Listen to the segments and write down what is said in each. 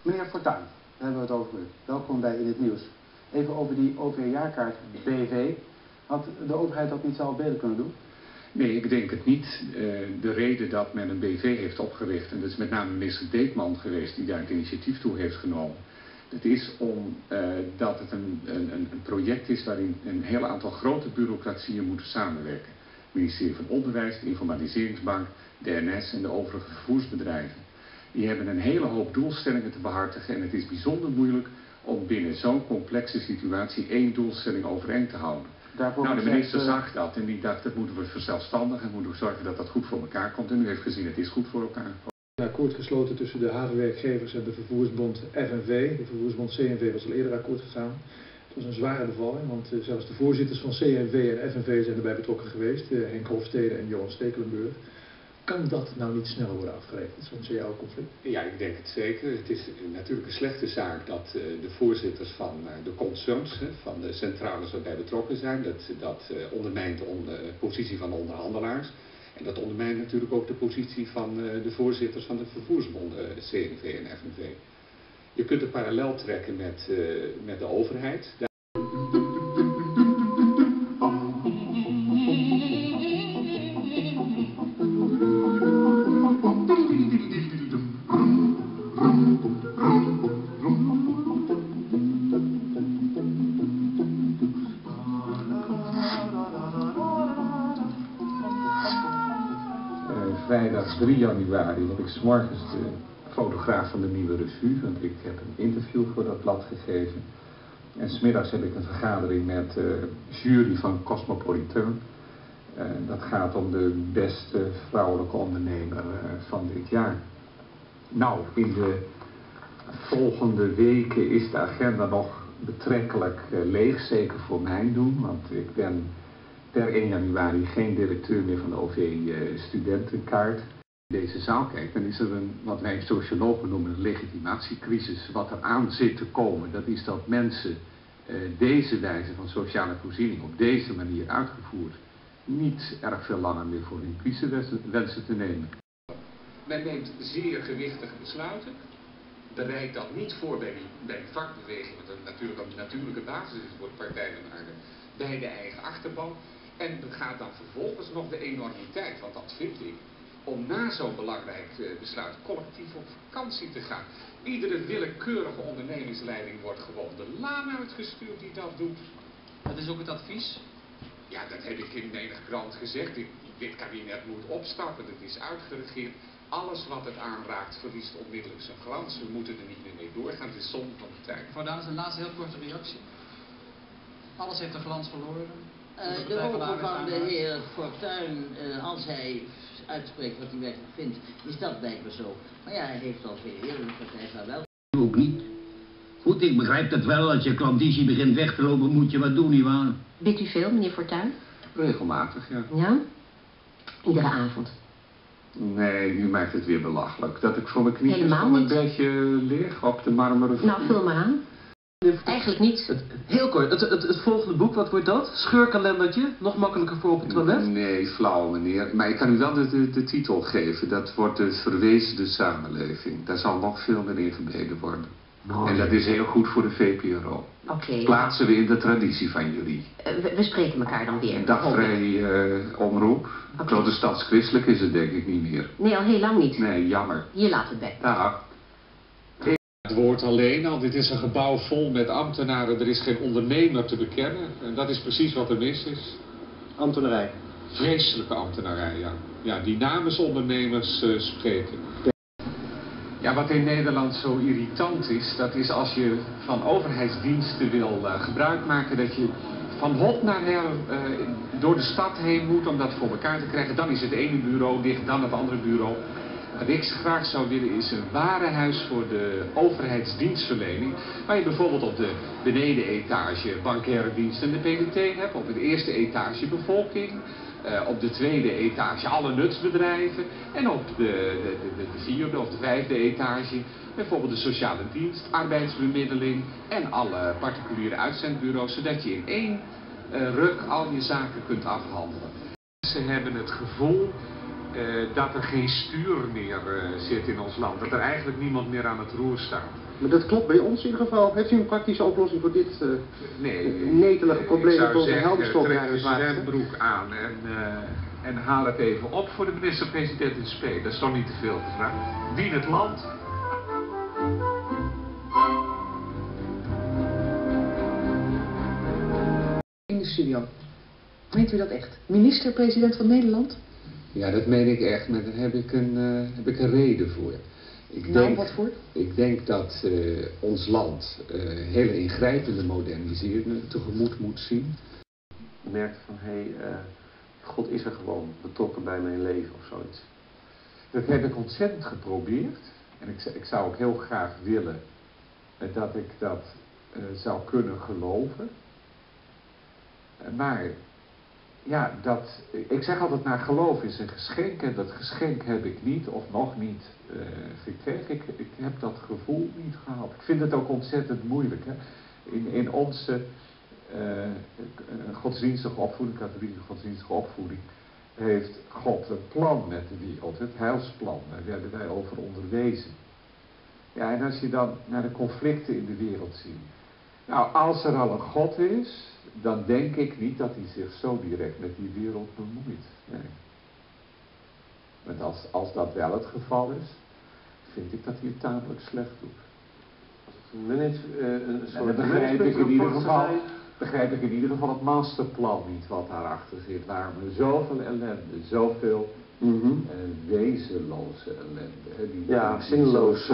Meneer Fortuyn, daar hebben we het over u. Welkom bij In het Nieuws. Even over die OV-jaarkaart BV. Had de overheid dat niet zelf beter kunnen doen? Nee, ik denk het niet. De reden dat men een BV heeft opgericht, en dat is met name minister Deetman geweest die daar het initiatief toe heeft genomen. Dat is omdat het een project is waarin een heel aantal grote bureaucratieën moeten samenwerken. Het ministerie van Onderwijs, de Informatiseringsbank, de NS en de overige vervoersbedrijven. Die hebben een hele hoop doelstellingen te behartigen en het is bijzonder moeilijk om binnen zo'n complexe situatie één doelstelling overeind te houden. Nou, de minister zag dat en die dacht, dat moeten we verzelfstandigen en moeten we zorgen dat dat goed voor elkaar komt. En u heeft gezien, het is goed voor elkaar. Een akkoord gesloten tussen de havenwerkgevers en de vervoersbond FNV. De vervoersbond CNV was al eerder akkoord gegaan. Het was een zware bevalling, want zelfs de voorzitters van CNV en FNV zijn erbij betrokken geweest. Henk Hofstede en Johan Stekelenburg. Kan dat nou niet sneller worden afgerekend, zo'n CAO-conflict? Ja, ik denk het zeker. Het is natuurlijk een slechte zaak dat de voorzitters van de concerns, van de centrales waarbij betrokken zijn, dat ondermijnt de positie van de onderhandelaars. En dat ondermijnt natuurlijk ook de positie van de voorzitters van de vervoersbonden CNV en FNV. Je kunt een parallel trekken met de overheid. Vrijdag 3 januari heb ik 's morgens de fotograaf van de Nieuwe Revue, want ik heb een interview voor dat blad gegeven. En 's middags heb ik een vergadering met de jury van Cosmopolitan. Dat gaat om de beste vrouwelijke ondernemer van dit jaar. Nou, in de volgende weken is de agenda nog betrekkelijk leeg, zeker voor mijn doen, want ik ben per 1 januari geen directeur meer van de OV-studentenkaart. Deze zaal kijkt, dan is er wat wij sociologen noemen een legitimatiecrisis. Wat er aan zit te komen, dat is dat mensen deze wijze van sociale voorziening op deze manier uitgevoerd niet erg veel langer meer voor hun kiezen wensen te nemen. Men neemt zeer gewichtige besluiten, bereidt dat niet voor bij die vakbeweging, wat natuurlijk een natuurlijke basis is voor de Partij van de Arbeid, bij de eigen achterban. En gaat dan vervolgens nog de enormiteit, want dat vind ik, om na zo'n belangrijk besluit collectief op vakantie te gaan. Iedere willekeurige ondernemingsleiding wordt gewoon de laan uitgestuurd die dat doet. Dat is ook het advies? Ja, dat heb ik in menig krant gezegd. Dit kabinet moet opstappen, het is uitgeregeerd. Alles wat het aanraakt verliest onmiddellijk zijn glans. We moeten er niet meer mee doorgaan, het is zonde van de tijd. Mevrouw Danes, een laatste heel korte reactie. Alles heeft de glans verloren. De ogen van de heer Fortuyn, als hij uitspreekt wat hij werkelijk vindt, is dat blijkbaar zo. Maar ja, hij heeft al veel eerder de Partij van wel. Ook niet. Goed, ik begrijp dat wel. Als je klandizie begint weg te lopen, moet je wat doen, nietwaar? Bidt u veel, meneer Fortuyn? Regelmatig, ja. Ja? Iedere avond? Nee, nu maakt het weer belachelijk. Dat ik voor mijn knieën Helemaal van een niet. bedje lig op de marmeren vloer. Nou, vul maar aan. Eigenlijk niet. Heel kort, het volgende boek, wat wordt dat? Scheurkalendertje? Nog makkelijker voor op het toilet? Nee, flauw meneer. Maar ik kan u wel de titel geven. Dat wordt de verweesde samenleving. Daar zal nog veel meer in verbeterd worden. Mooi. En dat is heel goed voor de VPRO. Oké. Plaatsen we in de traditie van jullie. We spreken elkaar dan weer. Dagvrij omroep. Oké. Protestants-christelijk is het denk ik niet meer. Nee, al heel lang niet. Nee, jammer. Hier laat het bij. Dag. Het woord alleen al, dit is een gebouw vol met ambtenaren, er is geen ondernemer te bekennen. En dat is precies wat er mis is. Ambtenarij. Vreselijke ambtenarij, ja. Ja, die namens ondernemers spreken. Ja, wat in Nederland zo irritant is, dat is als je van overheidsdiensten wil gebruik maken, dat je van hot naar her door de stad heen moet om dat voor elkaar te krijgen. Dan is het ene bureau dicht, dan het andere bureau. Wat ik graag zou willen is een warenhuis voor de overheidsdienstverlening. Waar je bijvoorbeeld op de benedenetage bankaire diensten en de PDT hebt. Op de eerste etage bevolking. Op de tweede etage alle nutsbedrijven. En op de vierde of de vijfde etage bijvoorbeeld de sociale dienst, arbeidsbemiddeling en alle particuliere uitzendbureaus. Zodat je in één ruk al je zaken kunt afhandelen. Ze hebben het gevoel dat er geen stuur meer zit in ons land. Dat er eigenlijk niemand meer aan het roer staat. Maar dat klopt bij ons in ieder geval. Heeft u een praktische oplossing voor dit Nee, netelige probleem? ik zou Tot een zeggen, helderstop trek naar je het water? zwembroek aan en haal het even op voor de minister-president in spe. Dat is toch niet te veel gevraagd. Dien het land. In de studio. Meent u dat echt? Minister-president van Nederland? Ja, dat meen ik echt, maar daar heb ik een reden voor. Wat voor? Ik denk dat ons land hele ingrijpende moderniseringen tegemoet moet zien. Je merkt van, God is er gewoon betrokken bij mijn leven of zoiets. Dat heb ik ontzettend geprobeerd. En ik zou ook heel graag willen dat ik dat zou kunnen geloven. Maar ja, ik zeg altijd, naar geloof is een geschenk en dat geschenk heb ik niet of nog niet gekregen. Ik heb dat gevoel niet gehad. Ik vind het ook ontzettend moeilijk. Hè? In onze godsdienstige opvoeding, katholieke godsdienstige opvoeding, heeft God een plan met de wereld, het heilsplan. Daar werden wij over onderwezen. Ja, en als je dan naar de conflicten in de wereld ziet. Nou, als er al een God is, dan denk ik niet dat hij zich zo direct met die wereld bemoeit. Nee. Want als dat wel het geval is, vind ik dat hij het tamelijk slecht doet. Dan begrijp ik in ieder geval het masterplan niet wat daarachter zit. Waar we zoveel ellende, zoveel wezenloze ellende. Hè, die zinloos.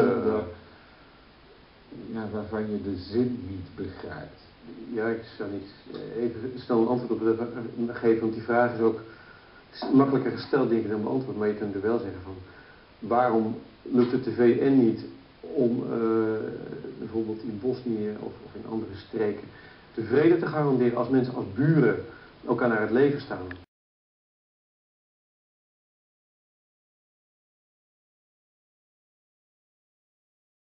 Waarvan je de zin niet begrijpt. Ja, ik zou niet even snel een antwoord op geven, want die vraag is ook makkelijker gesteld, denk ik, dan beantwoord. Maar je kunt er wel zeggen van, waarom lukt het de VN niet om bijvoorbeeld in Bosnië of in andere streken de vrede te garanderen als mensen als buren elkaar naar het leven staan?